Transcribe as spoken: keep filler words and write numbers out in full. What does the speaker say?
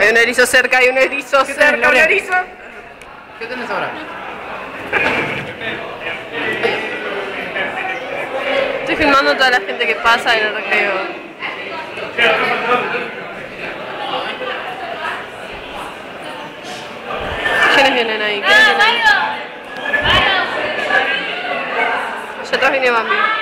Hay un erizo cerca, hay un erizo cerca, un erizo. ¿Qué tenés ahora? Estoy filmando a toda la gente que pasa en el recreo. ¿Quiénes vienen ahí? ¿Quiénes vienen ahí? Allá atrás viene Bambi.